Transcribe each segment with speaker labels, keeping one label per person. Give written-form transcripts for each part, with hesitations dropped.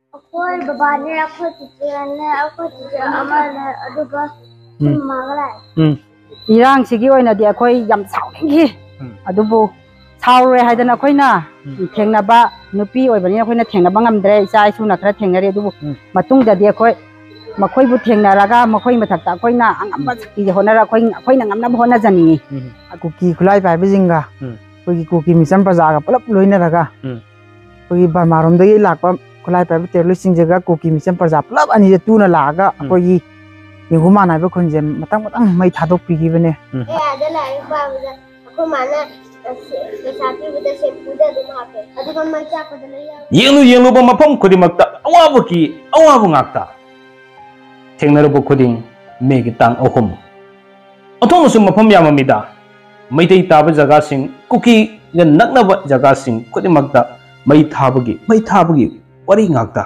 Speaker 1: अखोई बाबा ने अखोई टीचर अमर अदुगा मागला
Speaker 2: इरांग सिगी ओइनादि अखोई यम साउनिंगी अदुबु साउरे हाइदना अखोइना थेंनाबा नुपी ओइबनि अखोइना थेंनाबा ngamdre इसा इसुना खरा थेंनारे अदुबु मतुंगददि अखोई मखोइबु थेंनारागा मखोइ मथक्ता अखोइना अंगम्बा सक्ति होनरा अखोइना ngamnaba होना जानिंगी कुकी खुलाई पाइबे जिंगा कोई कुकी मिशन प्रजागा पुलप लोइनरागा कोई बर्मारोमदगी लाकपा खुलाई पाइबे तेरलिसिंग जगह कुकी मिशन प्रजा पुलप अनि जे तुना लागा कोई येगुमा नाइबे खुनजे मतंग मतंग मै थादोक पिगिबने
Speaker 1: ए आदे लाई बाबा अखो माना साथी बुदा से पूजा दे मापे अदुगा मै चाकदा लैया
Speaker 3: येंगु बा मफम खुदिमक्ता अवाबकी अवाबु ngakta थेंगनरबु खुदिंग मेगी तांग अहुम अथोंगसु मफम याममिदा मैतै ताब जगह सिंग कुकी ग नकनब जगह सिंग खुदिमक्ता मै थाबगी वरी ngakta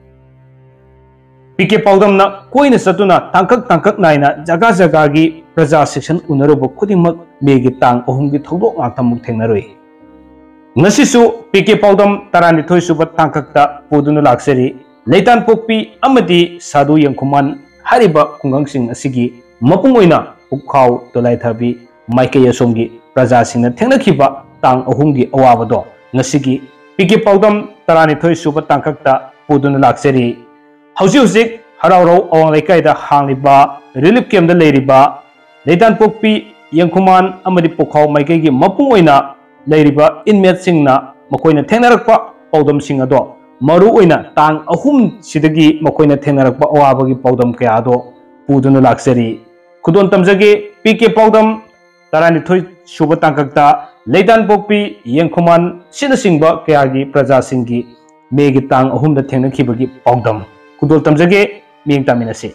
Speaker 3: पीके पाउदमना कोइने सतुना तांकक नाइना जगह जगह की प्रजा सेक्शन उनरबु खुदिमक मेगी तांग अहुमगी थौदोक ngaktamuk थेंगनरोय ngasisu पीके पाउदम तरानिथोय सुब तांककता पुदुनु लाक्सरी लेतान पोकपी अमदी साधु यंकुमान हरिबा खुंगंगसिंग असिगी मपुंग ओइना उखाव तोलाइथाबी माइके यसोंगी प्रजा सिंगना थेंगनखिबा तांग अहुमगी अवाबदो ngasiगी पीके पाउदम तरानिथोय सुब तांककता पुदुनु लाक्सरी हौजिक हराउरौ अवांग लेकाइदा हांगलिबा रिलीफ कैम्प लेरिबा लेतान पोकपी यंकुमान अमदी पोखाव माइकेगी मपुंग ओइना लेरिबा इनमेट सिंगना मकोइना थेंगनरकपा पाउदम सिंग अदो मरु ओइना तांग अहुम सिदगी मकोइना थेंगनरकपा अवाबगी पाउदम कयादो पुदुनु लाक्सरी खुदोन तमजगे पीके पाउदम तरानिथोय सुब तांककता लेतान पोकपी यंकुमान सिनसिंगबा कयागी प्रजा सिंगी मेगी तांग अहुमदा थेंगनखिबगी पाउदम खुदोल तमजगे मिंग तामिनसे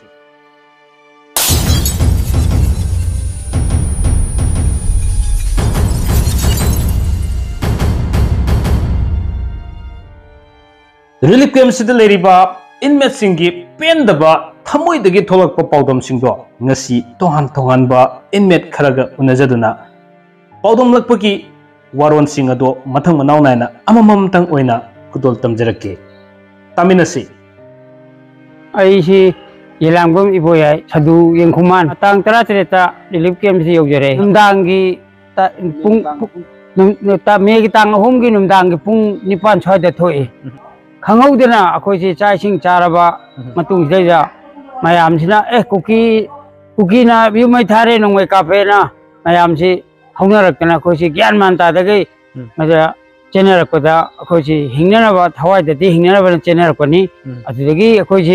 Speaker 3: रिलीफ कैम्प सिद लेरिबा इनमेट सिंगी पेंदबा थमोइदगी थोलकपा पाउदम सिंगदो ngasi तोहान तोहानबा इनमेट खरगा उनजदुना पाउदम लकपकी वारोन सिंगदो मथंग मनाव नायना अमममतंग ओइना खुदोल तमजरके तामिनसे
Speaker 4: अइसी येलांगबम इबोयाय सदु यंखुमान तांग तरा तरेता रिलीफ कैम्प से योजरे नुमदांगी पुंग ता मेगी तांग अहुमगी नुमदांगी पुंग निपान छयदा थोए खंगौदना अखोइसे चाइसिंग चारबा मतुंग सिदा मयामसिना कुकीना युमै थारे नोंमै काफेना मयामसि हौनरकना अखोइसे ज्ञान मान तादगे मजा चेनरकदा अखोइसे हिंगनबा थवाइददि हिंगनबा चेनरकनी अदुदगी अखोइसे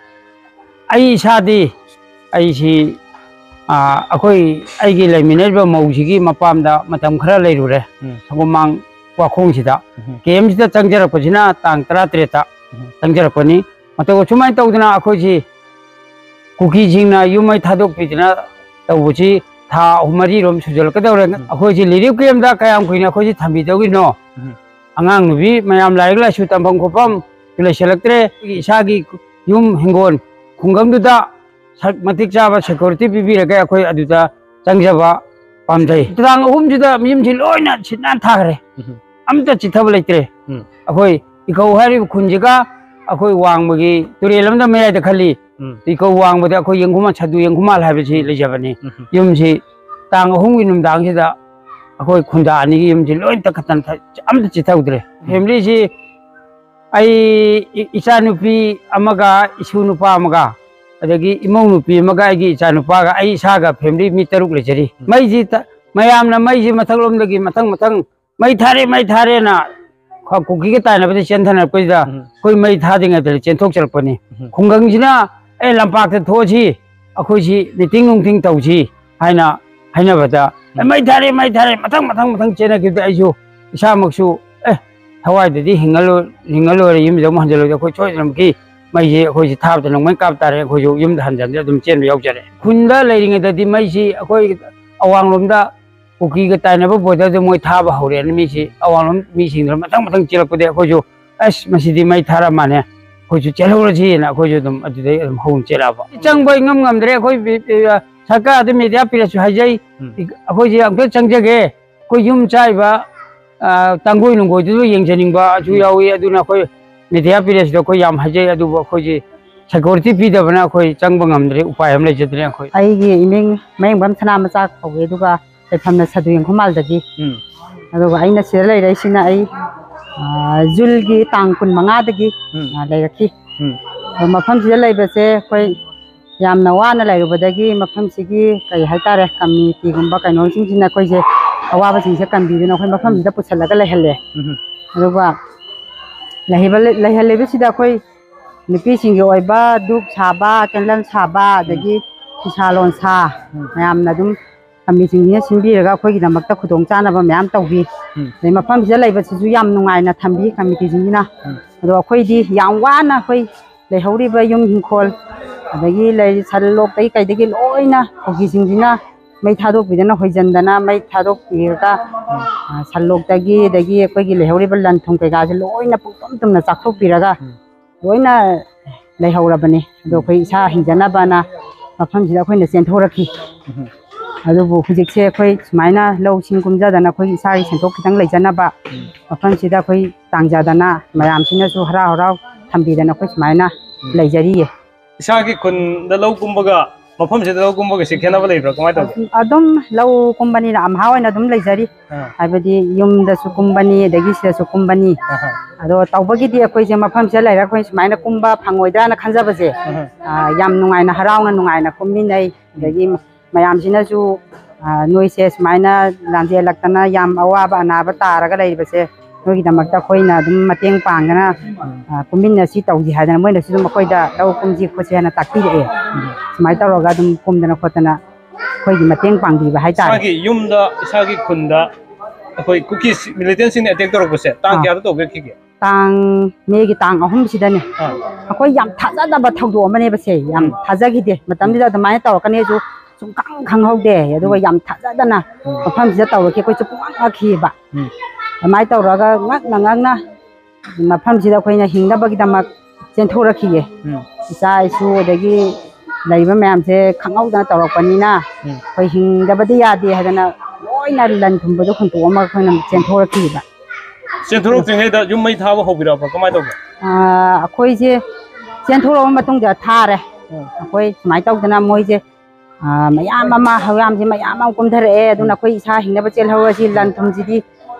Speaker 4: आई सादी आईसी अखोई आईगी लेमिनेबा मौसिगी मपामदा मतम खरा लेरुरे सगुमांग वाखोंसिदा केमसिदा चंगजरपसिना तांग 13 चंगजरपनी मतगो सुमाय तौदना अखोइसी कुकी जिंगना युमै थादोक पिदना तौबुची था हुमरी रोम सुजलकदौरे अखोइसी लिरिफ केमदा कयाम कुइना अखोइसी थांबिदौगिनो अंगांग नुबी मयाम लाइक लाइसु तंफम खोफम तुलेसलक्त्रे इसागी युम हिंगोन खुंगमदुदा मतिक चाबा सिक्योरिटी पिबिरगे अखोइ अदुदा चंगजबा पामजै तांग अहुमजुदा मियमसि लोइना सिना थागरे अमता चिथब लेत्रे अखोइ इखौ हारि खुंजिगा अखोइ वांगबगी तुरेलमदा मयाद खली इखौ वांगबदा अखोइ यंगुमा छदु यंगुमाल हाबिसि लेजबनी युमसि तांग अहुमगी नुमदांगसिदा अखोइ खुंदा अनिगी युमसि लोइन तखतन अमता चिथौद्रे फैमिली सि आई इचानुपी अमगा इसुनुपा अमगा अदगी इमौनुपी अमगा आगी इचानुपागा आई इसागा फैमिली मी तरुक लेजरी मैजी मयामना मैजी मथंगलोमदगी मथंग मै थारे ना कुकी के ताइनबदि चेंथनर पइदा कोई मै थादिंगदि चेंथोक चलपनी खुंगंगसिना ए लंपाक थोसी अखोइसी मीटिंग नुंथिंग तौसी हाइनबदा मै थारे मथंग चेनगिद आइसु इसामक्सु ए थवाइददि हिंगलो यमजम हंजलो अखोइ छोइदमकी मैजे अखोइसी थाबद नोंमै काप तारे अखोइसु यमद हंजन अदुम चेन यावजरे खुंदा लेरिंगददि मैसी अखोइ अवांगलोमदा कुकी के ताइनब बोदद मोय थाब हौरे मीसी अवांगलोम मीसिंग मथंग चिलकपदे अखोइसु अस मसिदि मै थारा माने अखोइसु चेलौरसी ना अखोइसु अदुम अदुदे अदुम हौन चेलाबा चंगबै ngam-ngamdre अखोइ सरकार अदुम मीडिया पिरसु हाइजै अखोइसि अमके चंगजगे कोइ युम चाइबा तंगोइ नुंगोइ दु येंजनिंगबा अजु यावी अदुना अखोइ ꯃꯦꯗꯤꯌꯥ ꯄꯤꯔꯦꯁꯗ ꯑꯩꯈꯣꯏ ꯌꯥꯝ ꯍꯥꯏꯖꯩ ꯑꯗꯨꯕꯨ ꯑꯩꯈꯣꯏꯁꯤ ꯁꯦꯀ꯭ꯌꯨꯔꯤꯇꯤ ꯄꯤꯗꯕꯅ ꯑꯩꯈꯣꯏ ꯆꯪꯕ ꯉꯝꯗ꯭ꯔꯦ ꯎꯄꯥꯏ ꯑꯃ ꯂꯩꯖꯗ꯭ꯔꯦ ꯑꯩꯈꯣꯏ
Speaker 2: ꯑꯩꯒꯤ ꯏꯃꯤꯡ ꯃꯌꯦꯡꯕꯝ ꯁꯅꯥꯃꯆꯥ ꯀꯧꯏ ꯑꯗꯨꯒ ꯂꯩꯐꯝꯅ ꯁꯗꯨ ꯌꯦꯡꯈꯨꯃꯥꯜꯗꯒꯤ ꯑꯗꯨꯒ ꯑꯩꯅ ꯁꯤꯗ ꯂꯩꯔꯛꯏꯁꯤꯅ ꯑꯩ ꯖꯨꯜꯒꯤ ꯇꯥꯡ 15ꯗꯒꯤ ꯂꯩꯔꯛꯈꯤ ꯃꯐꯝꯁꯤꯗ ꯂꯩꯕꯁꯦ ꯑꯩꯈꯣꯏ ꯌꯥꯝꯅ ꯋꯥꯅ ꯂꯩꯔꯨꯕꯗꯒꯤ ꯃꯐꯝꯁꯤꯒꯤ ꯀꯩ ꯍꯥꯏꯇꯥꯔꯦ ꯀꯝꯃ꯭ꯌꯨꯅꯤꯇꯤꯒꯨꯝꯕ ꯀꯩꯅꯣꯁꯤꯡꯁꯤꯅ ꯑꯩꯈꯣꯏꯁꯦ ꯑꯋꯥꯕꯁꯤꯡꯁꯦ ꯀꯟꯕꯤꯗꯨꯅ ꯑꯩꯈꯣꯏ ꯃꯐꯝꯁꯤꯗ ꯄꯨꯁꯜꯂꯒ ꯂꯩꯍꯜꯂꯦ ꯑꯗꯨꯒ ꯂꯩꯍꯜꯂꯤꯕꯁꯤꯗ ꯑꯩꯈꯣꯏ ꯅꯨꯄꯤꯁꯤꯡꯒꯤ ꯑꯣꯏꯕ ꯙꯨꯞ ꯁꯥꯕ ꯀꯦꯟꯗꯜ ꯁꯥꯕ ꯑꯗꯒꯤ ꯐꯤꯁꯥ ꯂꯣꯟꯁꯥ ꯃꯌꯥꯝꯅ ꯑꯗꯨꯝ ꯀꯝꯃꯤꯁꯤꯡꯁꯤꯅ ꯁꯤꯟꯕꯤꯔꯒ ꯑꯩꯈꯣꯏꯒꯤꯗꯃꯛꯇ ꯈꯨꯗꯣꯡꯆꯥꯅꯕ ꯃꯌꯥꯝ ꯇꯧꯕꯤ ꯑꯗꯩ ꯃꯐꯝꯁꯤꯗ ꯂꯩꯕꯁꯤꯁꯨ ꯌꯥꯝ ꯅꯨꯡꯉꯥꯏꯅ ꯊꯝꯕꯤ ꯀꯝꯃꯤꯇꯤꯁꯤꯡꯁꯤꯅ ꯑꯗꯣ ꯑꯩꯈꯣꯏꯗꯤ ꯌꯥꯝ ꯋꯥꯅ ꯑꯩꯈꯣꯏ ꯂꯩꯍꯧꯔꯤꯕ ꯌꯨꯝ ꯏꯪꯈꯣꯜ ꯑꯗꯒꯤ ꯁꯟ ꯂꯣꯛꯇꯒꯤ ꯀꯩꯗꯒꯤ ꯂꯣꯏꯅ ꯀꯨꯀꯤꯁꯤꯡꯁꯤꯅ ꯃꯩ ꯊꯥꯗꯣꯛꯄꯤꯗꯅ ꯍꯣꯏꯖꯟꯗꯅ ꯃꯩ ꯊꯥꯗꯣꯛꯄꯤꯔꯒ ꯁꯟ ꯂꯣꯛꯇꯒꯤ ꯑꯗꯒꯤ ꯑꯩꯈꯣꯏꯒꯤ ꯂꯩꯍꯧꯔꯤꯕ ꯂꯟ ꯊꯨꯝ ꯀꯩꯀꯥꯁꯦ ꯂꯣꯏꯅ ꯄꯨꯡꯇꯨꯝ ꯇꯨꯝꯅ ꯆꯥꯛꯊꯣꯛꯄꯤꯔꯒ ꯂꯣꯏꯅ ꯂꯩꯍꯧꯔꯕꯅꯤ ꯑꯗꯣ ꯑꯩꯈꯣꯏ ꯏꯁꯥ ꯍꯤꯡꯖꯅꯕꯅ ꯃꯐꯝꯁꯤꯗ ꯑꯩꯈꯣꯏꯅ ꯆꯦꯟꯊꯣꯔꯛꯈꯤ ꯑꯗꯨꯕु ꯍꯧꯖꯤꯛꯁꯦ ꯑꯩꯈꯣꯏ ꯁꯨꯃꯥꯏꯅ ꯂꯧꯁꯤꯡ ꯀꯨꯝꯖꯗꯅ ꯑꯩꯈꯣꯏꯒꯤ ꯏꯁꯥꯒꯤ ꯁꯦꯟꯊꯣꯛ ꯈꯤꯇꯪ ꯂꯩꯖꯅꯕ ꯃꯐꯝꯁꯤꯗ ꯑꯩꯈꯣꯏ ꯇꯥꯡꯖꯗꯅ ꯃꯌꯥꯝꯁꯤꯅꯁꯨ ꯍꯔꯥꯎ ꯍꯔꯥꯎ ꯊꯝꯕꯤꯗꯅ ꯑꯩꯈꯣꯏ ꯁꯨꯃꯥꯏꯅ ꯂꯩꯖꯔꯤꯌꯦ
Speaker 3: इसागी खुन लौ कुंबगा मफम से लौ कुंबगा से खेनाबा लेब्रा कमाय तौ
Speaker 2: अदुम लौ कुंबनी अमहा ओइना अदुम लेजरी हाइबदी युमदसु कुंबनी दगी सिदसु कुंबनी अदो तौबगीदी अखोइसे मफम से लेरा अखोइ सुमाइना कुंबा फंगोइदाना खंजबसे याम नुंगाइना हराउना नुंगाइना कुंमिनै दगी मयामसिनासु नोइसे सुमाइना लांजेलक्तना याम अवाबा अनाबा तारगा लेबसे नोइगिदमक्ता अखोइना अदुम मतेंग पांगना कुंमिनसि तौजी हादना मोइनसु अदुम अखोइदा लौ कुंजी खोसेना ताक्पिरे सुमाइ तौरगा अदुम कुंदना खोतना अखोइगी मतेंग पांगबीबा हाइतारे
Speaker 3: इसागी युमदा इसागी खुनदा अखोइ कुकीस मिलिटेंट सिने अटैक तौरबसे तांग क्या तौगेखिगे तांग
Speaker 2: मेगी तांग अहुम सिदने अखोइ याम थाजादबा थौदो अमनेबसे याम थाजागिदे मतमदिदा अदुमाय तौरकनेजु सुंखांग खंगहौदे अदुगा याम थाजादना मफमसिदा तौरके अखोइ चुपुंग आखिबा अमाय तौरगा ngakna मफमसिदा अखोइना हिंगनबगिदमक चेंथोरखिगे इसा इसु अदगी लैबा मयामसे खंगौदना तौरकपनिना अखोइ हिंगबदि यादे हादना लोइना लन थुंबदो खंतोमा अखोइना चेंथोरखिबा
Speaker 3: चेंथोरक्तिङैदा युम मै थाबा हौबिराबा कमाय तौगे
Speaker 2: अखोइसे चेंथोरबा मतुंगदा थारे अखोइ सुमाय तौदना मोइसे मयाम अमा हयामसे मयाम अम कुमधरए अदुना अखोइ इसा हिंगनबा चेलहौरसि लन थुंजिदि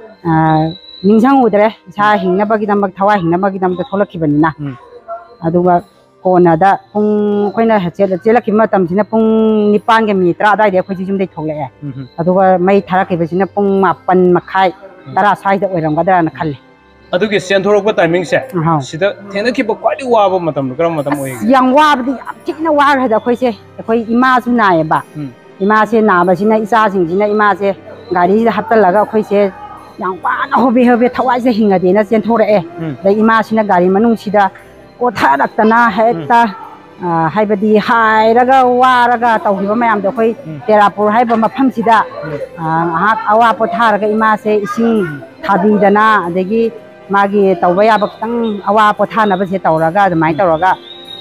Speaker 2: निंजंग उदरे इसा हिंगनबगिदमक थवा हिंगनबगिदमक थोलखिबनिना अदुगा कोनादा पुंग अखोइना चेलखि मतमसिना पुंग 9 गे मिनिट 10 अदाइदे अखोइ जुमदै थोलए अदुगा मै थारखिबसिना पुंग 9 मखाइ 10 साइदा ओइरमगदराना खल्ले
Speaker 3: अदुगे सेंथोरकपा टाइमिंग से सिदा थेनखिबा क्वाइदि वाबा मतम करम मतम ओइ
Speaker 2: याम वाबदि याम थिना वारहदा अखोइसे अखोइ इमासु नायबा इमासे नाबसिना इचासिंजिना इमासे गाडीदा हप्तलगा अखोइसे याम वाना होबे होबे थवाइसे हिंगदेना चेंथोरए दै इमासिना गाडी मनुंगसिदा कोथारक्तना हेक्ता हाइबदी हाइरगा वारगा तौहिबा मयामदो अखोइ तेरापुर हाइबा मफमसिदा अवा पोथारगा इमासे इसिंग थाबीदना अदगी मागी तौबा याबा खतंग अवा पोथानबसे तौरगा अदुमाइ तौरगा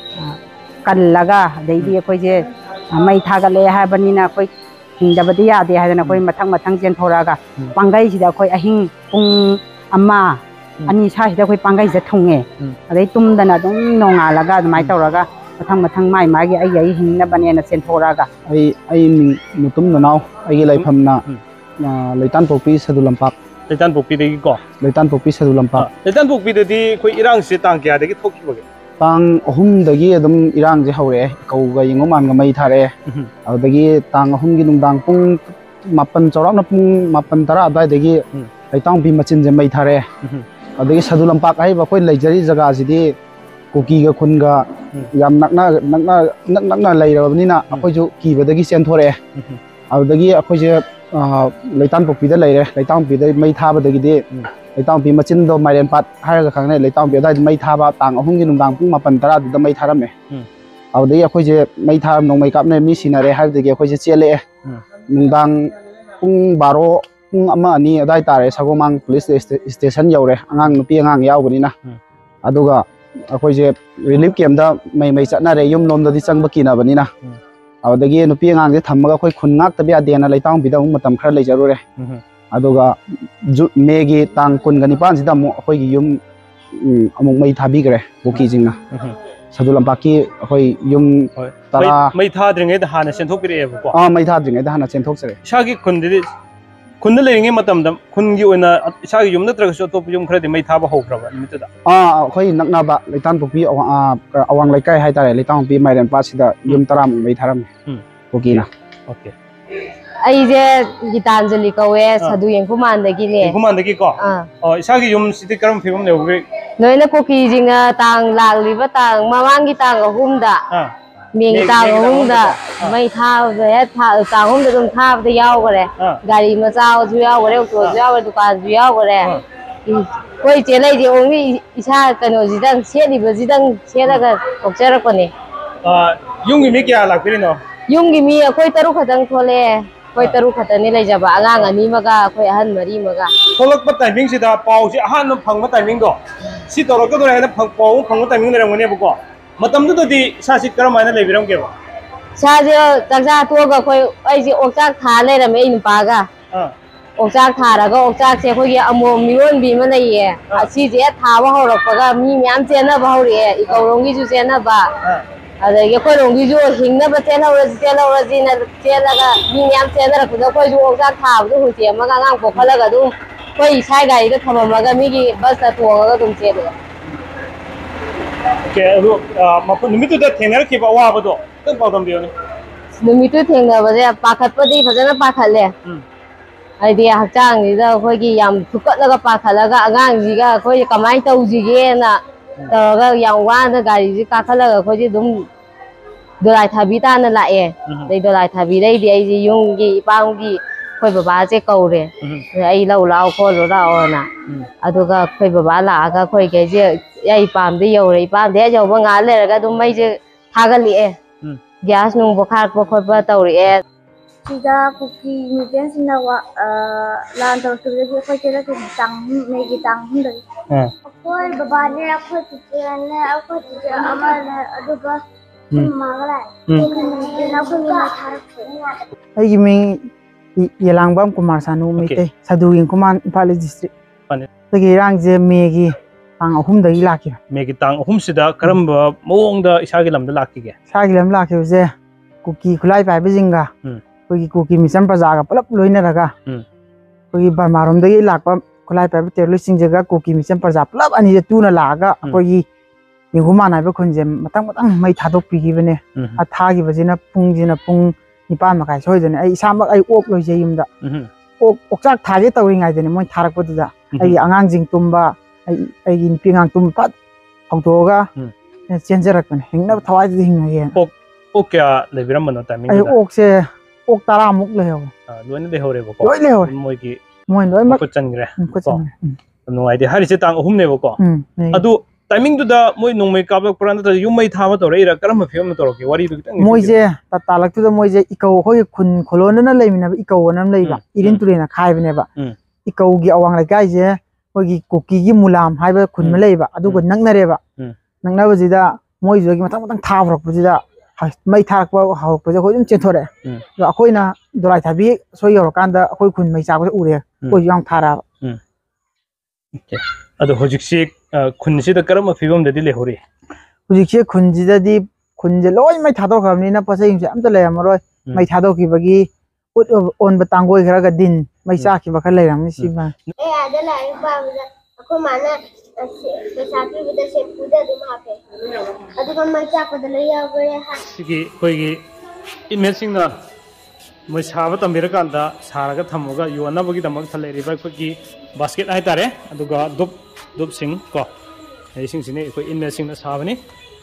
Speaker 2: कल्लगा दैदी अखोइजे मै थागले हाबनिना अखोइ हिंदबदी यादे हादना अखोइ मथंग मथंग चेंथोरगा पांगाइसिदा अखोइ अहिंग पुंग अम्मा अनि साहिदा अखोइ पांगाइसे थुंगे अदै तुमदना दुम नोंगालगा अदुमाइ तौरगा मथंग मथंग माइ मागी आई हिंगनबनेना चेंथोरगा
Speaker 5: आई मुतुम ननाव आई लाइफमना लैतान पोपी सदुलंपाक
Speaker 3: लेतान पोपी देगी को
Speaker 5: लैतान पोपी सदुलंपाक
Speaker 3: लेतान पोपी देदी कोई इरांग से तांग क्या देगी थोकिबगे
Speaker 5: तांग अहुम दगी अदम इरांग जे हौरे कौगा यंगोमान गा मै थारे अदगी तांग अहुम गी नुंदांग पुंग 9 चौरावना पुंग 9 10 अदाय दगी लैतांग बी मचिन जे मै थारे अदगी सदुलंपाक हाइबा कोइ लैजरी जगह सिदी कुकी गा खुन गा याम नकना लैरबनिना अखोइजु कीबदगी चेंथोरे अदगी अखोइजे लैतान पोपीदा लैरे लैतांग पीदा मै थाबदगी लैतांग पी मचिन दो माइरेन पात हारगा खांगने लैतांग पी अदाय मै थाबा तांग अहुंगी नुंदांग पुंग 9 10 दुदा मै थारमे अदगी अखोइजे मै थारम नोंमै कापने मी सिनारे हाबदगी अखोइजे चेले नुंदांग पुंग 12 पुंग अमा अनि अदाय तारे सगोमांग पुलिस स्टेशन यौरे अंगांग नुपी अंगांग यावबनिना अदुगा अखोइजे रिलीफ कैम्पदा मै चटनारे युम लोमददी चंगबा किनाबनिना अदगी नुपी अंगांग जे थम्मगा अखोइ खुनगाक्तबे अदेना लैतांग बिदा मतम खरा लेजरुरे अदुगा मेगी तांग 19 सिदा मो अखोइगी युम अमुक मई थाबीग्रे कुकी जिंगना सदु लंपाकी अखोई युम तरा
Speaker 3: मई थाद्रिंगे द हाना सेंथोपिरेबको
Speaker 5: मई थाद्रिंगे द हाना सेंथोक्सरे
Speaker 3: इसागी खुंदि खुंद लेरिंगे मतमदम खुंगी ओना इसागी युम नत्रगसो तोप युम खरदि मई थाबा होख्रबा निमितदा
Speaker 5: अखोई नकनाबा लेतान पुपी अवांग लेकाय हाइतारे लेतान पुपी माइरन पासिदा युम तरा मई थारम कुकीना ओके
Speaker 6: अइजे गीतांजलि कवे सदु यंकुमानदगिने
Speaker 3: यंकुमानदगी को इसागी युम सिति करम फिबम नेबे
Speaker 6: नोइना कुकी जिंगा तांग लागलिबा तांग ममांगी तांग अहुमदा मेंगी तांग अहुमदा मई थाबे तांग अहुमदा दुम थाबदा यावगरे गाड़ी मचाओजु यावगरे ऑटोजु यावगरे दुकानजु यावगरे कोई चेलाइदि ओंगी इसा कनोजिदंग सेदिबजिदंग सेदागा ओक्चरपने
Speaker 3: युंगी मी क्या लाकपिरिनो
Speaker 6: युंगी मी अखोई तरु खतंग थोले कोई तरु खतने लेजबा आगांग अनि मगा कोई अहन मरी मगा
Speaker 3: थोलक टाइमिंग सिदा पाउसे अहन फंग टाइमिंग दो सी तोरक दो है पाउ फंग टाइमिंग लेरमने बको मतम दुदी सासी करम माने लेबिरम केबो
Speaker 6: साजे तगजा तोगा कोई अइजे ओचाक था लेरमे इनपागा ओचाक थारागा ओचाक से कोई अमो मियोन बी म लइए असीजे थावा होरपगा मी म्याम चेना बाहुरे इकौरोंगी जु चेना बा अरे ये कोई रोंगी जो हिंगना बचेला और जी ना चेला मी म्याम चेना रखदा कोई जो ओचाक थाबदु हुचे मगा गांग पोखलगा दु कोई साइ गाड़ी द थममगा मी की बस ता तोगा दुम चेले
Speaker 3: के रो मप निमितुदा थेनर के वाबदो तम पादम बियोने
Speaker 6: निमितु थेंगबजे पाखतपदि फजना पाखले आइदि हचांगनिदा कोई याम थुकटलगा पाखलगा अगांगजिगा कोई कमाई तौजिगेना तौरगा याम वाना गाड़ी जी काखलगा कोई दुम दोलाय थाबी ताना लाए दे दोलाय थाबी दे आइजी युंगी इपांगी कोई बाबा जे कौरे आई लौ लाओ खोलो लाओना अदुगा कोई बाबा लागा कोई गेजे आई पामदे यौरे पामदे यौबा nga लेरगा दुम मई जे थागलिए गैस नुंग बखार बखोबा तौरिए
Speaker 1: सिदा कुकी न्यूट्रिएंट्स वा लान तौरतुगे कोई चेला के तांग मेगी तांग हुंदे कोई बाबा ने कोई चिचने कोई चिच अमर ने अदुगा मागला ना कोई मा थारक
Speaker 7: आई मिंग येलांगबाम कुमार सानु मिते सदुगिन कुमार इम्फाल डिस्ट्रिक्ट तगी रांगजे मेगी तांग अहुम दगी लाकी
Speaker 3: मेगी तांग अहुम सिदा करम मोंगदा इसागी लमदा लाकीगे
Speaker 7: सागी लम लाकीजे कुकी खुलाई पाइबे जिंगा कोई कुकी मिशन प्रजागा पलप लोइनरगा कोई बर्मारोम दगी लाकपा खुलाई पाइबे तेरलो सिंगजेगा कुकी मिशन प्रजा पलप अनि जे तुना लागा कोई यंगुमान हाइबे खुनजे मतंग मतंग मई थादोक पिगिबने अथागी बजिना पुंग निपान मकाई सोइदने आई इसामक आई ओक लोइजे युमदा ओकचाक थागे तौरिङाइदने मोइ थारकपदुदा आई आंगांग जिंग तुंबा आई पिंगांग तुम फत हौदोगा चेंजरकने हिंगना थवाइदि हिंगगे
Speaker 3: ओक क्या लेबिरम मनो टाइमिंग
Speaker 7: आई ओक से ओक 10 मुक लेहो
Speaker 3: लोइन लेहोरे बको
Speaker 7: लोइ लेहो
Speaker 3: मोइगी
Speaker 7: मोइ लोइ मक
Speaker 3: चनग्रे नुवाइदे हरिसे तांग अहुम ने बको अदु टाइमिंग दुदा मोइ नोंमै काबक पुरान त युमै थाबा तोरैरा करम फियम तोरके वारी दु तंग
Speaker 7: मोइजे तालाक तुदा मोइजे इकौ होय खुन खोलोनना लेमिना इकौ वनम लेबा इरिन तुरेना खाइबनेबा इकौ गी अवांग लाइकाइजे होगी कुकी गी मुलाम हाइबा खुन म लेबा अदुगो नंगनरेबा नंगनाबजिदा मोइजोगी मतंग मतंग थाबरकपजिदा मई थारकपा हावरकपजे होय जुम चेथोरे दो अखोइना दोराइ थाबी सोय यौरकांदा अखोइ खुन मई चाबो उरे कोइ याम थारा
Speaker 3: अदो होजिक्सी खुनसिदा करम फिबम ददि लेहोरे
Speaker 7: होजिक्सी खुनजिदादि खुनजे लोय मई थादोखबनिना पसैंसे अमता लेमरोय मई थादोखिबगी उट ओनबा तांगोय खरगा दिन मई चाखिबा खर लेरमनि सिबा
Speaker 1: ए आदे लाइक बाबा अखो माना पेशाबी विद से पूजा दुम हापे अदुगा मई चाखबद लया गरे हा
Speaker 3: सिगी कोइगी इमेजिंग ना मै साबा तंबिरकांदा सारगा थमोगा योनाबगी दमक थलेरिबा कोइगी बास्केट हाइतारे अदुगा दुप सिंग को ए सिंग सिने कोइ इमेजिंग ना साबनी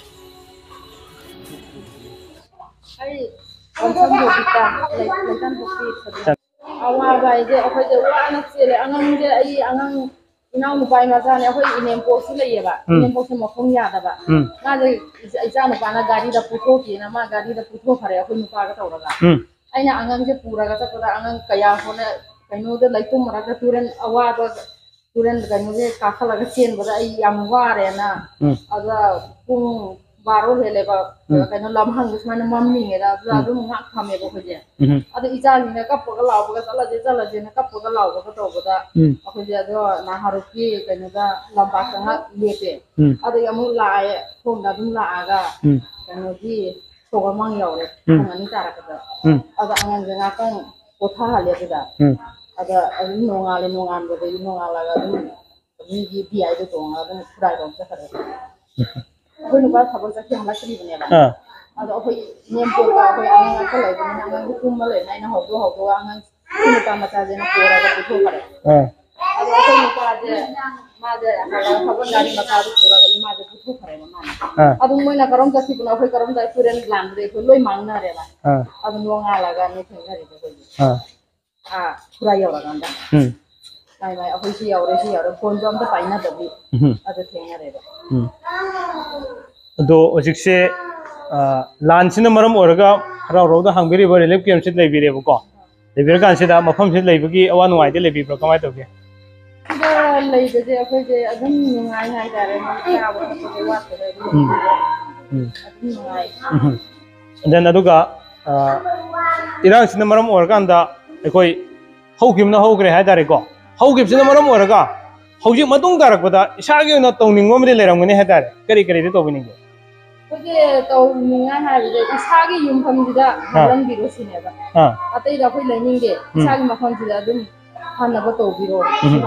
Speaker 8: आई कंसम बोबिता लेतन बोबी आवा बाइजे अखोजे वाना चेले अंगंजे आई अंगंग इनाउ नुपाइ मजाने अखोइ इनेम पोसु लेयेबा इनेम पोसु मखों यादबा माजे इजा नुपाना गाड़ी दा पुथोकीना मा गाड़ी दा पुथो खरे अखोइ नुपागा तौरगा आइना अंगंजे पुरागा चपदा अंगंग कया होने कइनोदे लैतुम मरागा तुरेन अवाबा तुरेन कइनोदे काखलगा चेनबदा आई याम वारेना अदा पुंग baro hele ba kaina lam hang usman mammi ngeda adu ngak thame bo khoje adu ija ni ka poga law ba sala je na ka poga law ba to boda khoje adu na haruki kaina da lam ba ka yete adu yamu la ay thong da dum la aga kaina ji soga mang yaw re ngani tara ka adu angan je na kan kotha hale da ada nongal ba de nongal ga du ni ji bi ay do to adu fry ro ka khare Aku numpang sabun sakit yang lagi ni benda. Ada aku nyempur aku angan aku lagi ni angan hukum malah. Naik na hodo angan numpang macam je nak pura ke putu kare. Ada aku numpang aje maje kalau sabun dari macam tu pura ke maje putu kare mana. Ada umum nak karom kasih pun aku karom dari puren land deh. Aku loi mang na rela. Ada nuang alaga ni tinggal di tu. Pura ya orang anda. Naik aku sih ya orang pun jam tu paina tapi ada tinggal rela.
Speaker 3: Do ojikse lansina maram oraga raw da hangbiri ba relief camp sit leibire ba ko leibire kan sida mafam sit leibagi awan wai de leibi pro kamai toge
Speaker 8: da leibe je akhoi je adum ngai ngai dare ma ka ba ko wa de adum ngai
Speaker 3: then aduga irang sina maram oraga anda ekoi hogimna hogre ha dare ko hogib sina maram oraga hौजी मतुंग दारकपदा इसागी न तौनिंग ममदे लेरमगने हेदारे करी करी दे तौबिनिंग
Speaker 8: ओजे तौनिंगा हाबे इसागी युमफम दिदा हारन बिरो सिनेबा अतै दा खै लेनिंगे इसागी मफम दिदा दुम हानबो तौबिरो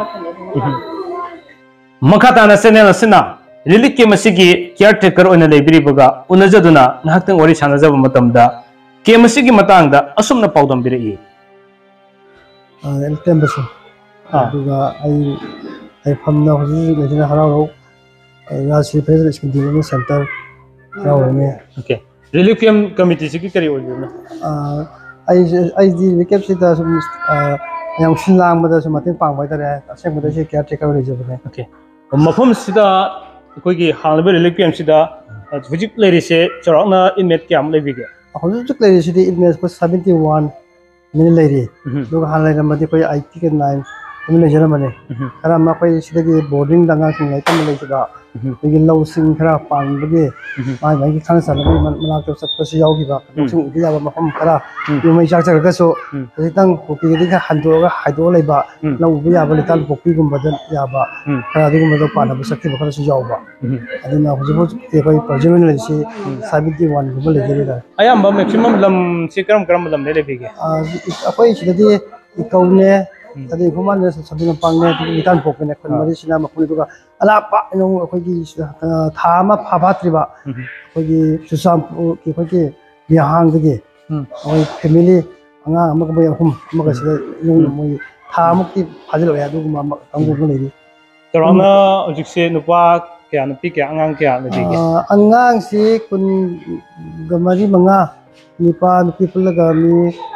Speaker 3: मखाताना चैनल असना रिलिक के मसिगी केयर टेकर ओना लेबिरिबगा उनजदुना नाहक्तंग वरि सानजब मतमदा के मसिगी मतांगदा असुमना पाउदम बिरई
Speaker 9: एलटेम्बसो दुगा आई फमना होजी लेजना हरारो राशि फेडरल स्कूल डेवलपमेंट सेंटर रावने
Speaker 3: ओके रिलीफ कैम्प कमिटी से की करी ओजना
Speaker 9: आई दी रिकेप से दा सम yang sinlang bada sum mating pang bai tare aseng bada se care taker le jabne
Speaker 3: okay मफम सिदा कोई की हालबे रिलीफ कैम्प सिदा हुजिक लेरि से चराउना इनमेट क्याम लेबिगे
Speaker 9: हुजिक लेरि से इनमेट को 71 मिन लेरि लोग हाल ले मदि कोई 80 के 9 मिन जरा मने खरा मा कोई सिदगी बोर्डिंग दंगा सिंग लाई तम ले सिदा बिगि लौ सिंग खरा पांग बगे माय माय की खान सल बे मना तो सब पसी याव की बा सिंग उगी याबा मफम खरा यु मै जाक जर गसो जितंग कोकी दी का हंदो गा हाइदो लेबा लौ बे याबा लिताल पोकी गुम बदन याबा खरा दी गुम दो पाना बु सकि बखरा सु याव बा अदिना हुजबो ते कोई प्रोजेक्ट ले से 71 गुम ले जरे दा
Speaker 3: अयम मैक्सिमम लम से करम लम ले लेबिगे
Speaker 9: अकोई सिदगी इकौने अदे गुमान ने सबिन पांगने नितान पोकने खन मरि सिना मखुनि दुगा अला पा नो अखोगी था मा फाबात्रिबा अखोगी सुसाम की अखोगी बिहांग दगे अखोई फैमिली अंगा अमक बय हम अमक सिदा नो मोय था मुक्ति फाजल या दुगुमा अंगु लेरि
Speaker 3: तराना अजिकसे नुपा क्या नुपी क्या अंगांग क्या लेबिगे
Speaker 9: अंगांग से कुन गमरी मंगा निपा नुपी पुलगा मी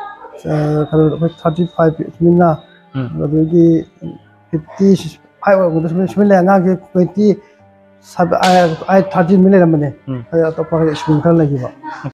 Speaker 9: 35 मिना अदुगी 50 5 ले अंगा के 20 सब आई 13 मिले रमने तो पर स्कूल कर लगी बा